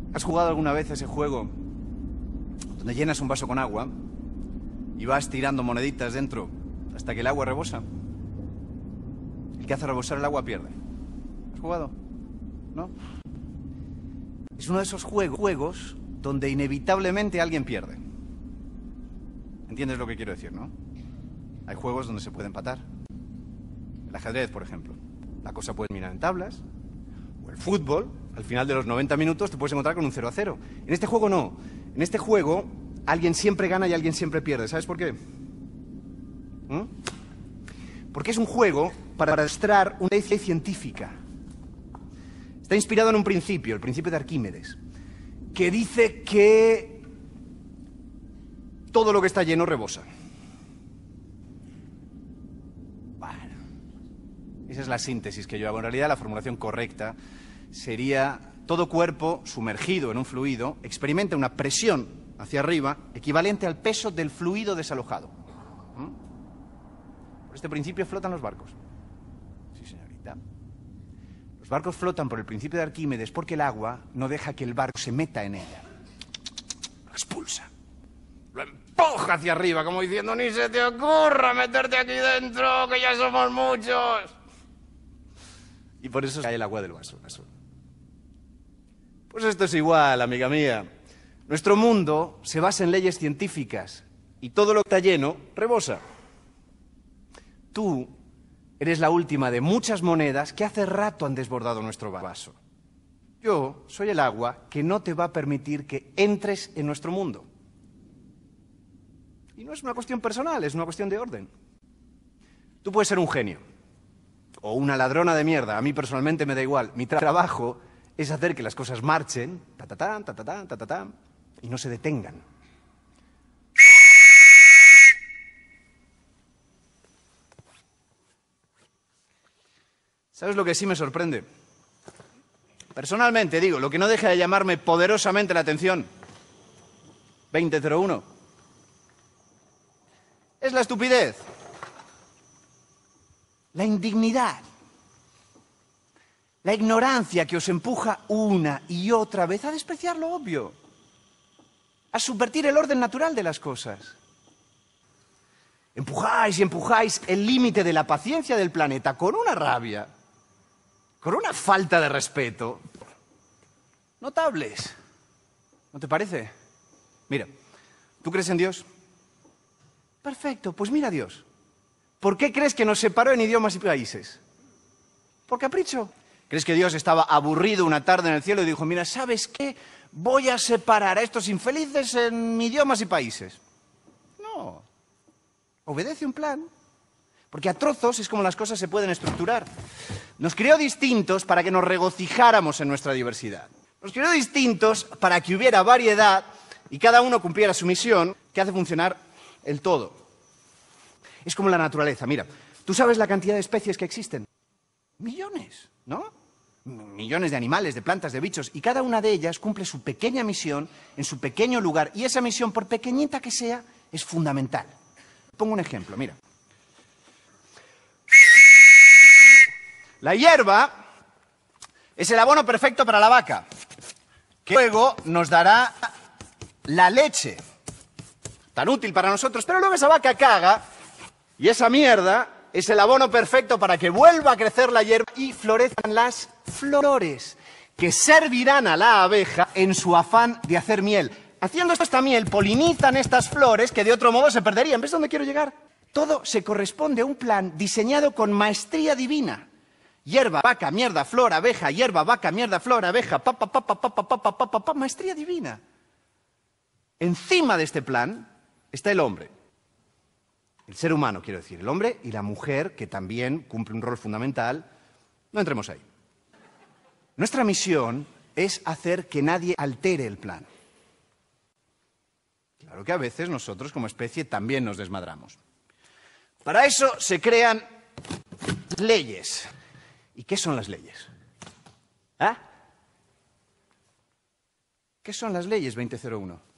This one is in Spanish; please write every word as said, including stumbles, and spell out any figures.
¿Has jugado alguna vez ese juego donde llenas un vaso con agua y vas tirando moneditas dentro hasta que el agua rebosa? El que hace rebosar el agua pierde. ¿Has jugado? ¿No? Es uno de esos juegos, juegos donde inevitablemente alguien pierde. ¿Entiendes lo que quiero decir, no? Hay juegos donde se puede empatar. El ajedrez, por ejemplo. La cosa puede terminar en tablas. O el fútbol, al final de los noventa minutos te puedes encontrar con un cero a cero. En este juego no. En este juego alguien siempre gana y alguien siempre pierde. ¿Sabes por qué? ¿Mm? Porque es un juego para demostrar una ley científica. Está inspirado en un principio, el principio de Arquímedes, que dice que todo lo que está lleno rebosa. Bueno, esa es la síntesis que yo hago. En realidad, la formulación correcta sería: todo cuerpo sumergido en un fluido experimenta una presión hacia arriba equivalente al peso del fluido desalojado. ¿Mm? Por este principio flotan los barcos. Sí, señorita. Los barcos flotan por el principio de Arquímedes porque el agua no deja que el barco se meta en ella. Lo expulsa. Lo empuja hacia arriba, como diciendo: ni se te ocurra meterte aquí dentro, que ya somos muchos. Y por eso cae el agua del vaso. Pues esto es igual, amiga mía. Nuestro mundo se basa en leyes científicas y todo lo que está lleno rebosa. Tú eres la última de muchas monedas que hace rato han desbordado nuestro vaso. Yo soy el agua que no te va a permitir que entres en nuestro mundo. Y no es una cuestión personal, es una cuestión de orden. Tú puedes ser un genio o una ladrona de mierda. A mí personalmente me da igual. Mi tra- trabajo es hacer que las cosas marchen, ta ta ta ta ta ta ta ta ta, y no se detengan. ¿Sabes lo que sí me sorprende? Personalmente, digo, lo que no deja de llamarme poderosamente la atención, veinte cero uno, es la estupidez, la indignidad, la ignorancia que os empuja una y otra vez a despreciar lo obvio, a subvertir el orden natural de las cosas. Empujáis y empujáis el límite de la paciencia del planeta con una rabia, con una falta de respeto, notables. ¿No te parece? Mira, ¿tú crees en Dios? Perfecto, pues mira a Dios. ¿Por qué crees que nos separó en idiomas y países? ¿Por capricho? ¿Crees que Dios estaba aburrido una tarde en el cielo y dijo: mira, ¿sabes qué? Voy a separar a estos infelices en idiomas y países? No. Obedece un plan. Porque a trozos es como las cosas se pueden estructurar. Nos creó distintos para que nos regocijáramos en nuestra diversidad. Nos creó distintos para que hubiera variedad y cada uno cumpliera su misión, que hace funcionar el todo. Es como la naturaleza. Mira, ¿tú sabes la cantidad de especies que existen? Millones, ¿no? Millones de animales, de plantas, de bichos, y cada una de ellas cumple su pequeña misión en su pequeño lugar, y esa misión, por pequeñita que sea, es fundamental. Pongo un ejemplo, mira. La hierba es el abono perfecto para la vaca, que luego nos dará la leche, tan útil para nosotros, pero luego esa vaca caga, y esa mierda es el abono perfecto para que vuelva a crecer la hierba y florezcan las flores, que servirán a la abeja en su afán de hacer miel. Haciendo esta miel, polinizan estas flores que de otro modo se perderían. ¿Ves dónde quiero llegar? Todo se corresponde a un plan diseñado con maestría divina. Hierba, vaca, mierda, flor, abeja, hierba, vaca, mierda, flor, abeja, pa, pa, pa, pa, pa, pa, pa, pa, pa, pa, pa, maestría divina. Encima de este plan está el hombre. El ser humano, quiero decir, el hombre y la mujer, que también cumple un rol fundamental. No entremos ahí. Nuestra misión es hacer que nadie altere el plan. Claro que a veces nosotros como especie también nos desmadramos. Para eso se crean leyes. ¿Y qué son las leyes? ¿Ah? ¿Qué son las leyes, veinte cero uno?